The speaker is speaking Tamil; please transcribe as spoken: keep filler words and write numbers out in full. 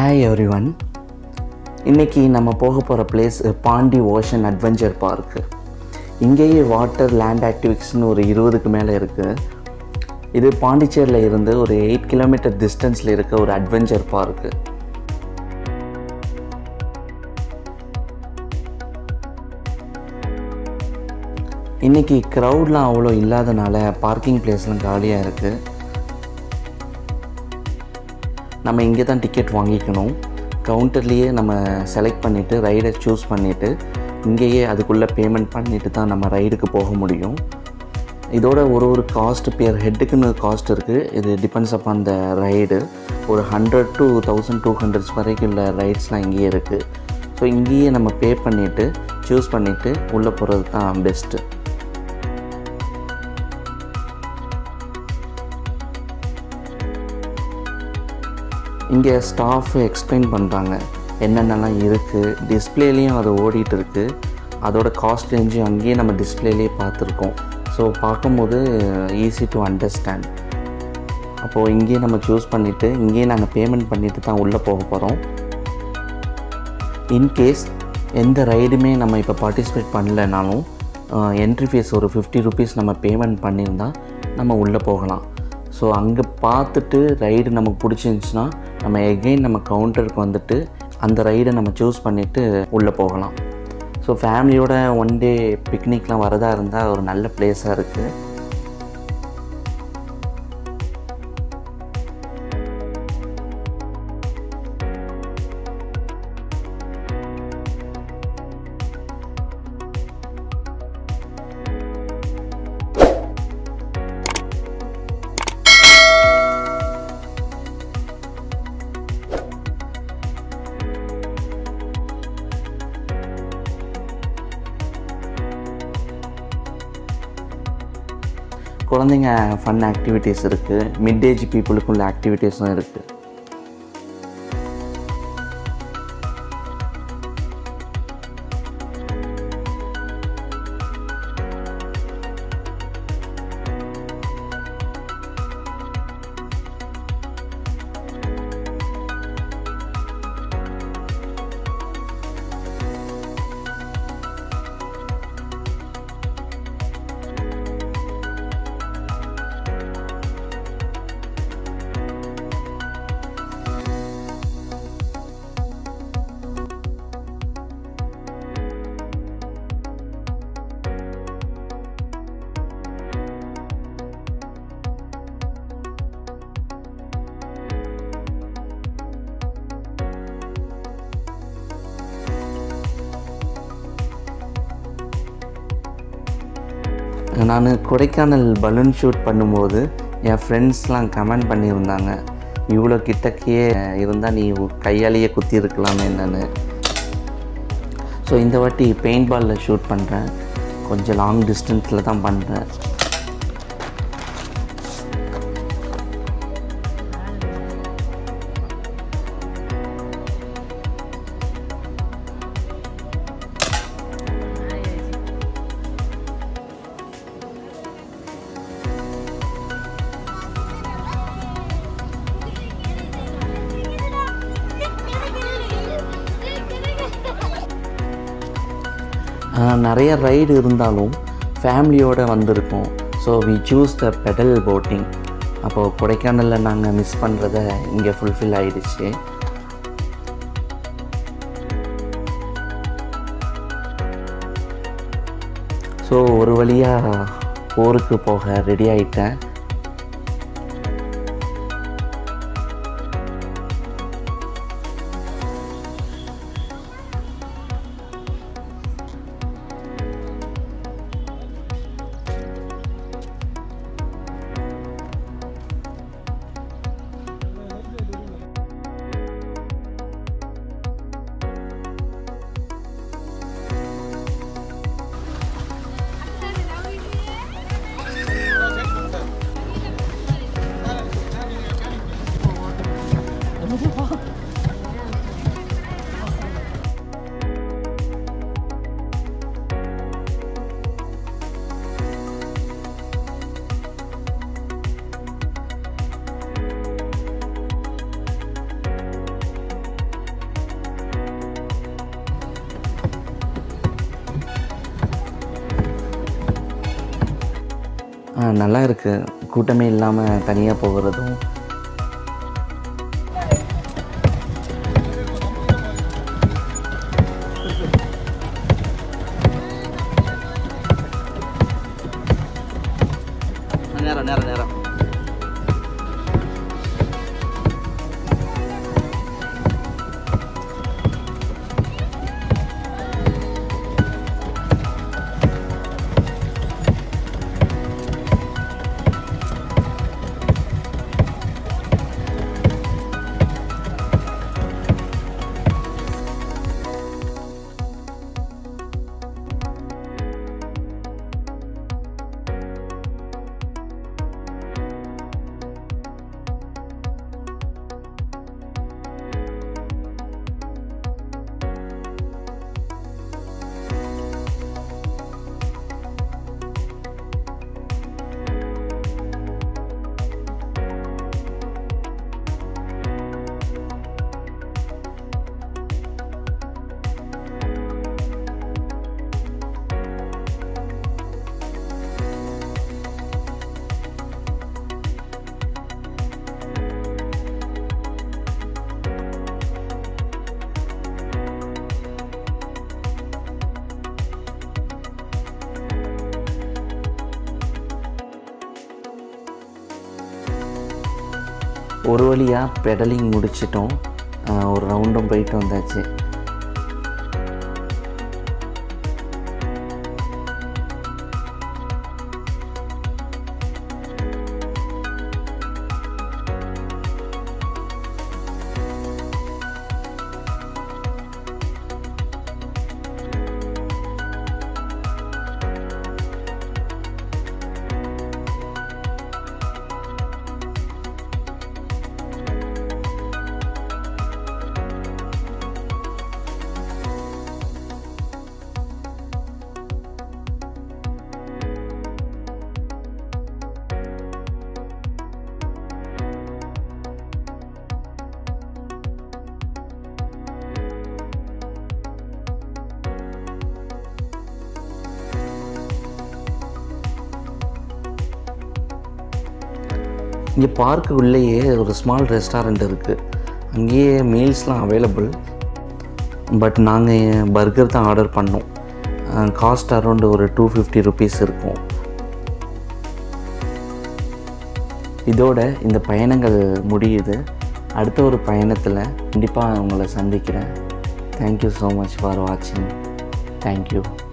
Hi everyone. இன்னைக்கு நம்ம போக போற place Pondy ocean adventure park. இங்கேயே வாட்டர் லேண்ட் ஆக்டிவிட்டிஸ்னு ஒரு இருபதுக்கு மேலே இருக்கு. இது பாண்டிச்சேரியில் இருந்து ஒரு எயிட் கிலோமீட்டர் டிஸ்டன்ஸில் இருக்க ஒரு அட்வென்ச்சர் பார்க். இன்னைக்கு க்ரௌட்லாம் அவ்வளோ இல்லாதனால பார்க்கிங் பிளேஸ்லாம் காலியாக இருக்குது. நம்ம இங்கே தான் டிக்கெட் வாங்கிக்கணும். கவுண்டர்லேயே நம்ம செலக்ட் பண்ணிவிட்டு ரைடை சூஸ் பண்ணிவிட்டு இங்கேயே அதுக்குள்ளே பேமெண்ட் பண்ணிவிட்டு தான் நம்ம ரைடுக்கு போக முடியும். இதோட ஒரு ஒரு காஸ்ட் பேர் ஹெட்டுக்குன்னு காஸ்ட் இருக்குது. இது டிபெண்ட்ஸ் அப்பான் த ரைடு. ஒரு hundred to thousand two hundreds வரைக்கும் உள்ள ரைட்ஸ்லாம் இங்கேயே இருக்குது. ஸோ இங்கேயே நம்ம பே பண்ணிவிட்டு சூஸ் பண்ணிவிட்டு உள்ளே போகிறது தான் பெஸ்ட்டு. இங்கே ஸ்டாஃப் எக்ஸ்பிளைன் பண்ணுறாங்க என்னென்னலாம் இருக்குது. டிஸ்பிளேலேயும் அது ஓடிட்டு இருக்குது. அதோட காஸ்ட் ரேஞ்சும் அங்கேயே நம்ம டிஸ்பிளேலேயே பார்த்துருக்கோம். ஸோ பார்க்கும்போது ஈஸி டு அண்டர்ஸ்டாண்ட். அப்போது இங்கேயே நம்ம சூஸ் பண்ணிவிட்டு இங்கேயே நாங்கள் பேமெண்ட் பண்ணிவிட்டு தான் உள்ளே போக போகிறோம். இன்கேஸ் எந்த ரைடுமே நம்ம இப்போ பார்ட்டிசிபேட் பண்ணலைனாலும் என்ட்ரி ஃபீஸ் ஒரு ஃபிஃப்டி ருபீஸ் நம்ம பேமெண்ட் பண்ணியிருந்தால் நம்ம உள்ளே போகலாம். ஸோ அங்கே பார்த்துட்டு ரைடு நமக்கு பிடிச்சிருந்துச்சுன்னா நம்ம எகெயின் நம்ம கவுண்டருக்கு வந்துட்டு அந்த ரைடை நம்ம சூஸ் பண்ணிவிட்டு உள்ளே போகலாம். ஸோ ஃபேமிலியோட ஒன் டே பிக்னிக்லாம் வரதா இருந்தால் ஒரு நல்ல பிளேஸாக இருக்குது. குழந்தைங்க ஃபன் ஆக்டிவிட்டீஸ் இருக்குது. மிட் ஏஜ் பீப்புளுக்குள்ள ஆக்டிவிட்டீஸும் இருக்குது. நான் கொடைக்கானல் பலூன் ஷூட் பண்ணும்போது என் ஃப்ரெண்ட்ஸ்லாம் கமெண்ட் பண்ணியிருந்தாங்க, இவ்வளோ கிட்டக்கையே இருந்தால் நீ கையாலேயே குத்தி இருக்கலாமே என்னன்னு. ஸோ இந்த வாட்டி பெயிண்ட் பாலில் ஷூட் பண்ணுறேன். கொஞ்சம் லாங் டிஸ்டன்ஸில் தான் பண்ணுறேன். நிறைய ரைடு இருந்தாலும் ஃபேமிலியோடு வந்திருக்கோம். So we choose the pedal boating. அப்போது கொடைக்கானலில் நாங்கள் மிஸ் பண்ணுறத இங்கே ஃபுல்ஃபில் ஆகிடுச்சு. ஸோ ஒரு வழியாக ஊருக்கு போக ரெடி ஆகிட்டேன். நல்லா இருக்குது, கூட்டமே இல்லாமல் தனியாக போகிறதும். நேரம் நேரம் நேரம் ஒரு வழியாக பெடலிங் முடிச்சிட்டோம். ஒரு ரவுண்டும் போயிட்டு வந்தாச்சு. இங்கே பார்க்கு உள்ளேயே ஒரு ஸ்மால் ரெஸ்டாரண்ட் இருக்குது. அங்கேயே மீல்ஸ்லாம் அவைலபிள். பட் நாங்கள் பர்கர் தான் ஆர்டர் பண்ணோம். காஸ்ட் அரௌண்ட் ஒரு டூ ஃபிஃப்டி ருபீஸ் இருக்கும். இதோட இந்த பயணங்கள் முடியுது. அடுத்த ஒரு பயணத்தில் கண்டிப்பாக உங்களை சந்திக்கிறேன். தேங்க்யூ ஸோ மச் ஃபார் வாட்சிங். தேங்க்யூ.